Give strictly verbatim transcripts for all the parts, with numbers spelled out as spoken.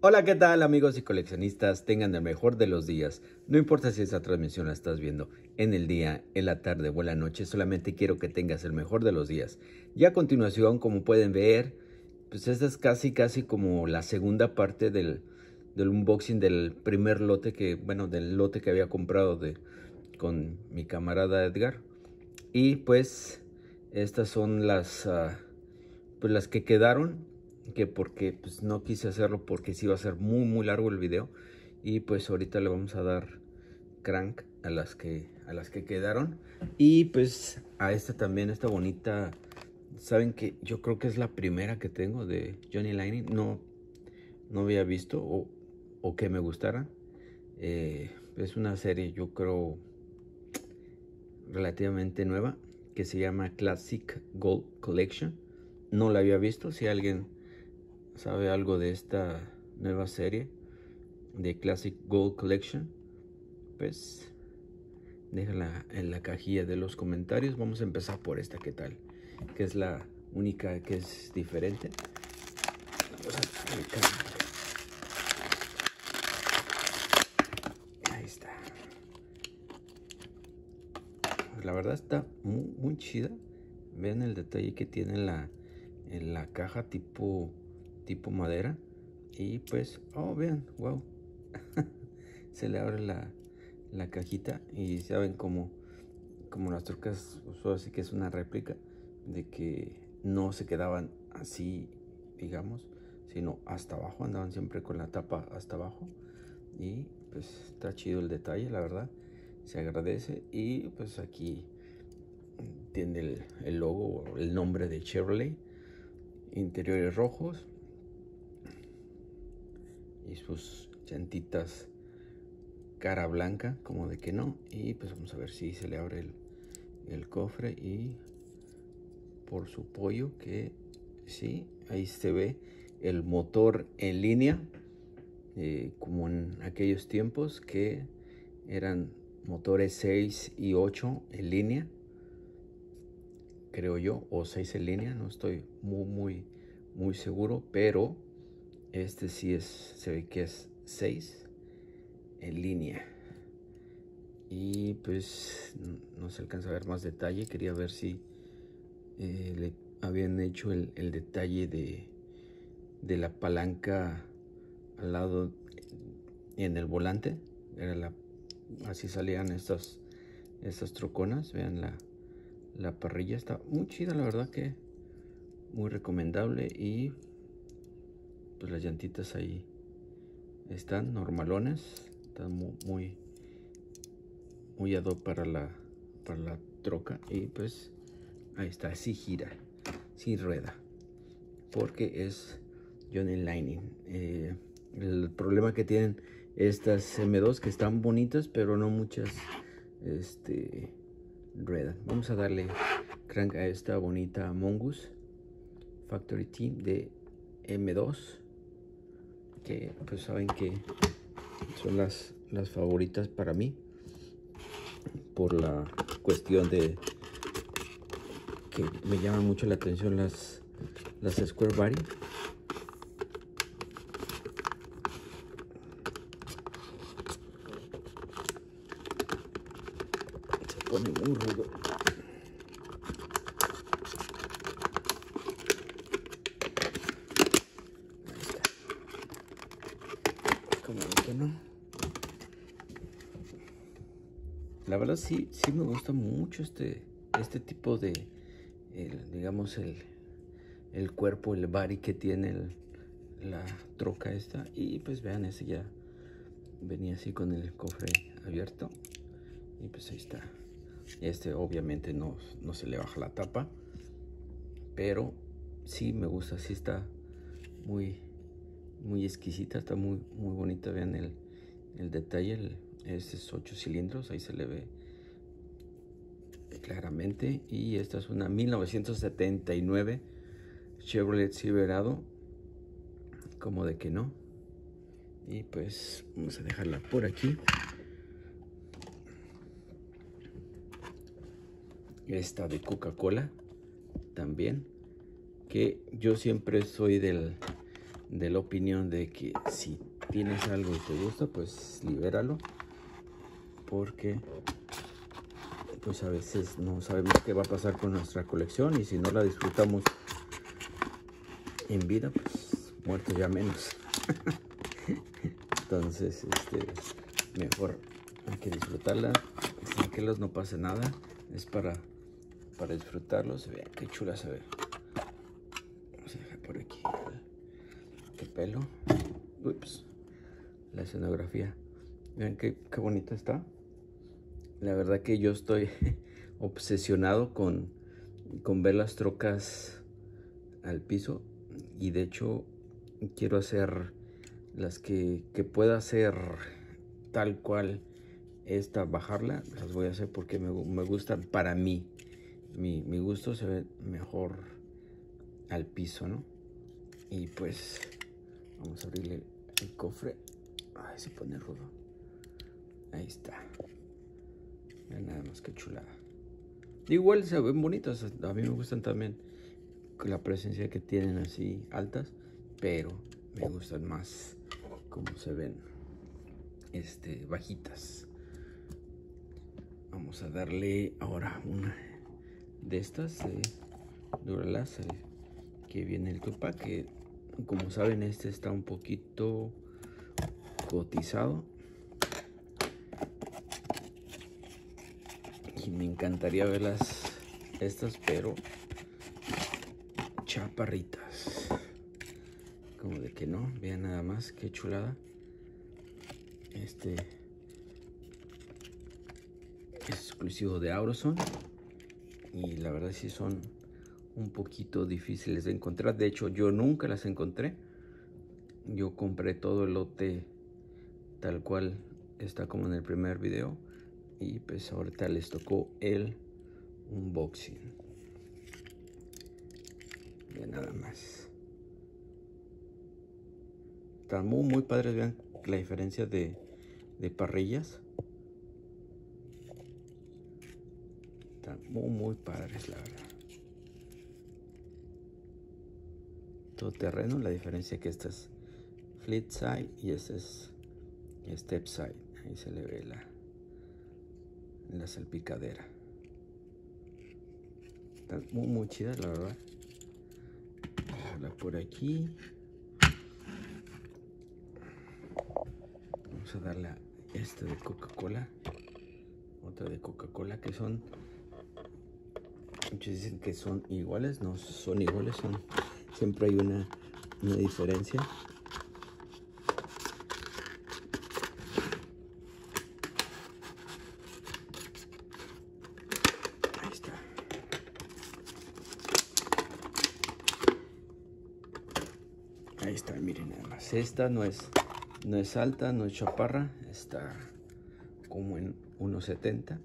Hola, ¿qué tal amigos y coleccionistas? Tengan el mejor de los días. No importa si esta transmisión la estás viendo en el día, en la tarde o en la noche, solamente quiero que tengas el mejor de los días. Y a continuación, como pueden ver, pues esta es casi casi como la segunda parte del, del unboxing del primer lote que, bueno, del lote que había comprado de, con mi camarada Edgar. Y pues estas son las, uh, pues las que quedaron. Que porque pues no quise hacerlo porque sí iba a ser muy muy largo el video, y pues ahorita le vamos a dar crank a las que a las que quedaron. Y pues a esta también, esta bonita, saben que yo creo que es la primera que tengo de Johnny Lightning. No no había visto o, o que me gustara. Eh, es una serie, yo creo, relativamente nueva, que se llama Classic Gold Collection. No la había visto. Si alguien sabe algo de esta nueva serie de Classic Gold Collection, pues déjala en la cajilla de los comentarios. Vamos a empezar por esta, ¿qué tal? Que es la única que es diferente. Vamos a aplicar. Ahí está. Pues la verdad está muy, muy chida. Vean el detalle que tiene en la, en la caja tipo, tipo madera. Y pues, oh, vean, wow. Se le abre la, la cajita y saben como, como las trocas, así que es una réplica de que no se quedaban así, digamos, sino hasta abajo, andaban siempre con la tapa hasta abajo. Y pues está chido el detalle, la verdad, se agradece. Y pues aquí tiene el, el logo, el nombre de Chevrolet, interiores rojos y sus llantitas cara blanca, como de que no. Y pues vamos a ver si se le abre el, el cofre, y por su pollo que sí, ahí se ve el motor en línea, eh, como en aquellos tiempos que eran motores seis y ocho en línea, creo yo, o seis en línea, no estoy muy muy muy seguro, pero este sí es, se ve que es seis en línea. Y pues no se alcanza a ver más detalle. Quería ver si eh, le habían hecho el, el detalle de, de la palanca al lado en el volante. Era la, así salían estas, estas troconas. Vean la, la parrilla, está muy chida, la verdad que muy recomendable. Y pues las llantitas ahí están normalones, están muy muy, muy ad hoc para la, para la troca. Y pues ahí está, sí gira, sí rueda, porque es Johnny Lightning. Eh, el problema que tienen estas M dos, que están bonitas, pero no muchas este, ruedan. Vamos a darle crank a esta bonita Mongoose Factory Team de M dos, que pues saben que son las, las favoritas para mí, por la cuestión de que me llaman mucho la atención las, las Square Body. Se pone muy rudo. Ahí está. Como que no. La verdad sí, sí me gusta mucho este, este tipo de, el, digamos, el, el cuerpo, el body que tiene el, la troca esta. Y pues vean, ese ya venía así con el cofre abierto. Y pues ahí está. Este obviamente no, no se le baja la tapa, pero sí me gusta, sí está muy, muy exquisita, está muy, muy bonita. Vean el, el detalle, el, este es ocho cilindros, ahí se le ve claramente. Y esta es una mil novecientos setenta y nueve Chevrolet Silverado, como de que no. Y pues vamos a dejarla por aquí. Esta de Coca-Cola también, que yo siempre soy del, de la opinión de que si tienes algo y te gusta, pues libéralo, porque pues a veces no sabemos qué va a pasar con nuestra colección, y si no la disfrutamos en vida, pues muerto ya menos. Entonces, este, mejor hay que disfrutarla, sin que los no pase nada. Es para, para disfrutarlos. Vean qué chula se ve. Vamos a dejar por aquí el pelo. Ups, la escenografía. Vean qué, qué bonita está. La verdad que yo estoy obsesionado con, con ver las trocas al piso, y de hecho quiero hacer las que, que pueda hacer tal cual esta, bajarla, las voy a hacer porque me, me gustan. Para mí, mi, mi gusto se ve mejor al piso, ¿no? Y pues vamos a abrirle el cofre. Ay, se pone rudo. Ahí está. Vean nada más que chulada. Igual se ven bonitas, a mí me gustan también la presencia que tienen así altas, pero me gustan más como se ven este bajitas. Vamos a darle ahora una de estas de Duralast, que viene el Tupac, que como saben este está un poquito cotizado y me encantaría verlas estas, pero chaparritas, como de que no. Vean nada más qué chulada. Este es exclusivo de Auroson, y la verdad sí son un poquito difíciles de encontrar. De hecho, yo nunca las encontré. Yo compré todo el lote tal cual está como en el primer video, y pues ahorita les tocó el unboxing. Vean nada más. Están muy muy padres. Vean la diferencia de, de parrillas. Están muy muy padres, la verdad. Todo terreno, la diferencia que esta es fleet side y esta es step side. Ahí se le ve la, la salpicadera. Están muy muy chidas, la verdad. Por aquí vamos a darle a esta de Coca-Cola, otra de Coca-Cola, que son, muchos dicen que son iguales. No son iguales, son, siempre hay una, una diferencia. Ahí está. Ahí está, miren nada más. Esta no es, no es alta, no es chaparra, está como en uno setenta.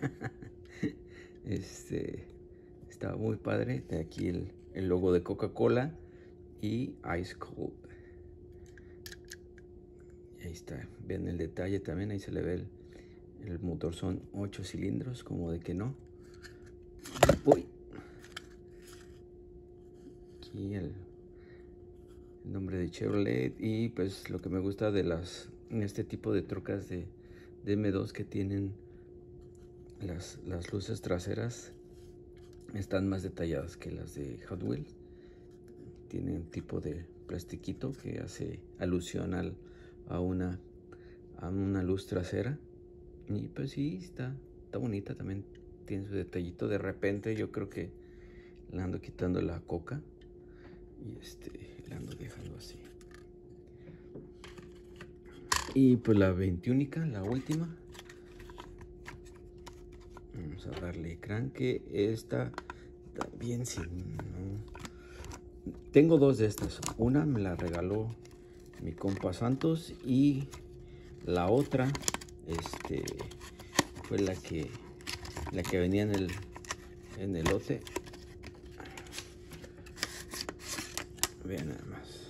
Este está muy padre. De aquí el, el logo de Coca-Cola y Ice Cold. Ahí está, ven el detalle también. Ahí se le ve el, el motor, son ocho cilindros, como de que no. Uy. Aquí el, el nombre de Chevrolet. Y pues lo que me gusta de las este tipo de trocas de, de M dos, que tienen las, las luces traseras, están más detalladas que las de Hot Wheels. Tienen un tipo de plastiquito que hace alusión al, a, una, a una luz trasera. Y pues sí, está, está bonita. También tiene su detallito. De repente yo creo que le ando quitando la coca y este la ando dejando así. Y pues la veintiúnica, la última. Vamos a darle cranque. Esta también sin... No. Tengo dos de estas. Una me la regaló mi compa Santos, y la otra este fue la que la que venía en el en el lote. Vean nada más.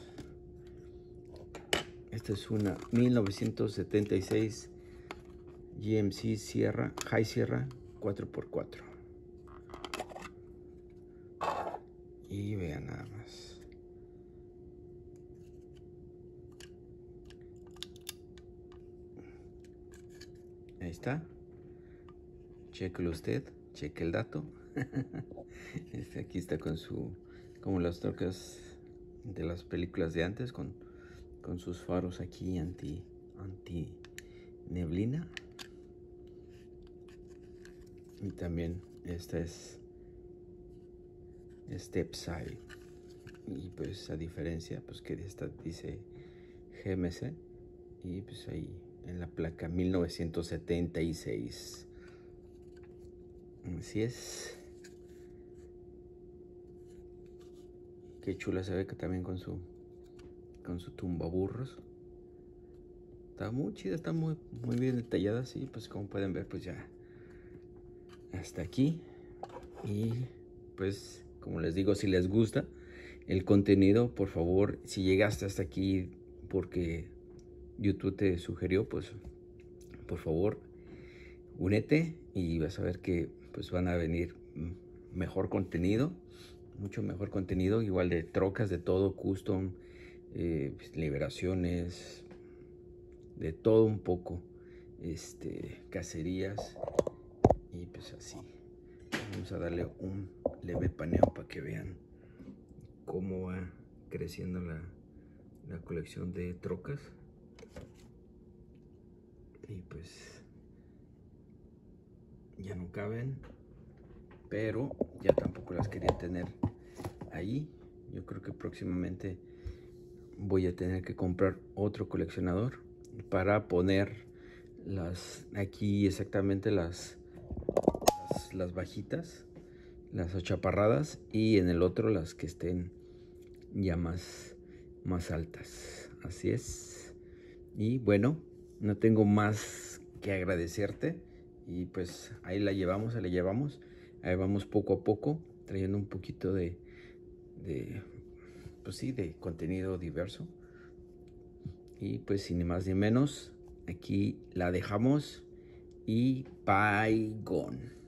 Esta es una mil novecientos setenta y seis G M C Sierra, High Sierra cuatro por cuatro. Y vean nada más. está. Chequelo usted, cheque el dato. Este aquí está con su, como las trocas de las películas de antes, con, con sus faros aquí anti, anti neblina. Y también esta es Step Side. Y pues a diferencia, pues que esta dice G M C. Y pues ahí en la placa mil novecientos setenta y seis. Así es. Qué chula se ve que también con su con su tumbaburros. Está muy chida, está muy, muy bien detallada, así pues como pueden ver, pues ya hasta aquí. Y pues como les digo, si les gusta el contenido, por favor, si llegaste hasta aquí porque YouTube te sugirió, pues por favor únete y vas a ver que pues van a venir mejor contenido, mucho mejor contenido, igual de trocas, de todo, custom, eh, pues, liberaciones, de todo un poco, este, cacerías y pues así. Vamos a darle un leve paneo para que vean cómo va creciendo la, la colección de trocas. Y pues ya no caben, pero ya tampoco las quería tener ahí. Yo creo que próximamente voy a tener que comprar otro coleccionador para poner las aquí exactamente las las, las bajitas, las achaparradas, y en el otro las que estén ya más más altas. Así es. Y bueno, no tengo más que agradecerte. Y pues ahí la llevamos, ahí la llevamos. Ahí vamos poco a poco, trayendo un poquito de, de pues sí, de contenido diverso. Y pues sin más ni menos, aquí la dejamos y bye gone.